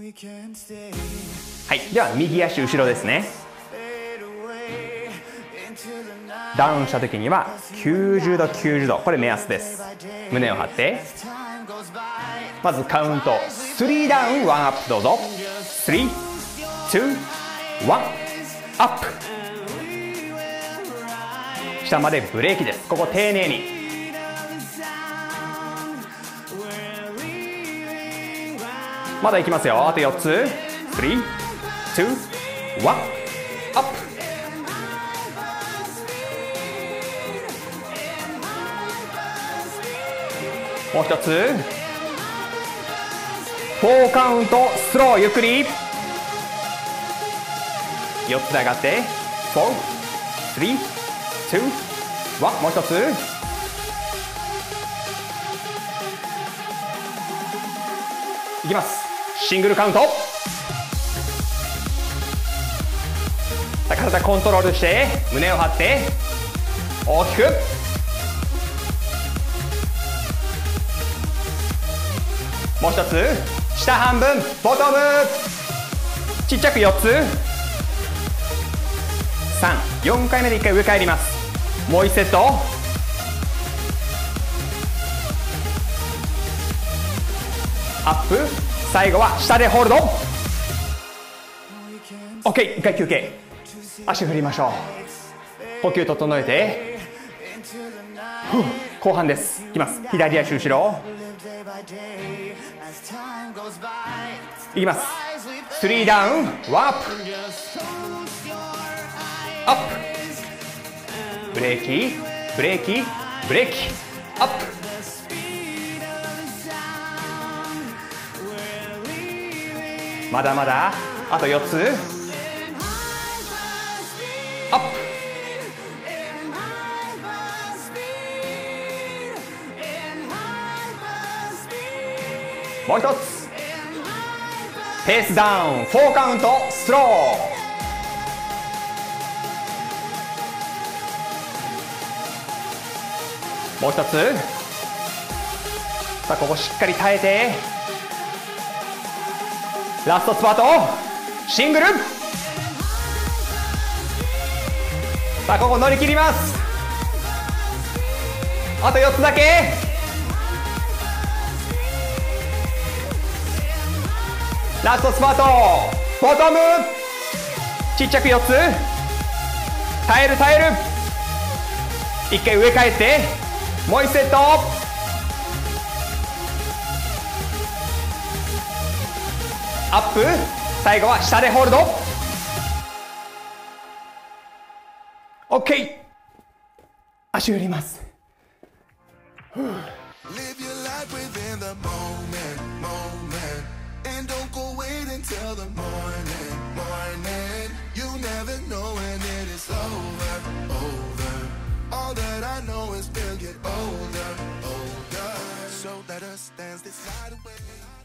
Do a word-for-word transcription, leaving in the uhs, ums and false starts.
はい、では右足後ろですね。ダウンした時にはきゅうじゅうどきゅうじゅうど、これ目安です。胸を張って、まずカウントスリーダウンワンアップ、どうぞ。スリー、ツー、ワン、アップ。下までブレーキです。ここ丁寧に。まだいきますよ。あとよっつ。スリー、ツー、ワン、アップ。もう一つ。フォーカウントスロー、ゆっくり。よっつで上がって、よん、スリー、ツー、ワン、もう一つ。いきます。シングルカウント。体コントロールして胸を張って大きく。もう一つ。下半分ボトム。ちっちゃくよっつ。さん、よんかいめでいっかい上返ります。もういちセット。アップ。最後は下でホールド。 OK、 一回休憩。足振りましょう。呼吸整えて。後半です。いきます。左足後ろ。いきます。スリーダウンワンアップ、アップ、ブレーキブレーキブレーキ、アップ。まだまだあとよっつ。アップ。もう一つ。ペースダウンフォーカウントスロー。もう一つ。さあここしっかり耐えて、ラストスパートシングル。さあここ乗り切ります。あとよっつだけ。ラストスパートボトム。ちっちゃくよっつ。耐える耐える。一回上返ってもういちセット。アップ。最後は下でホールド。 OK。 足振ります。Till the morning, morning, you never know when it is over, over. All that I know is we'll get older, older. So let us dance this night away.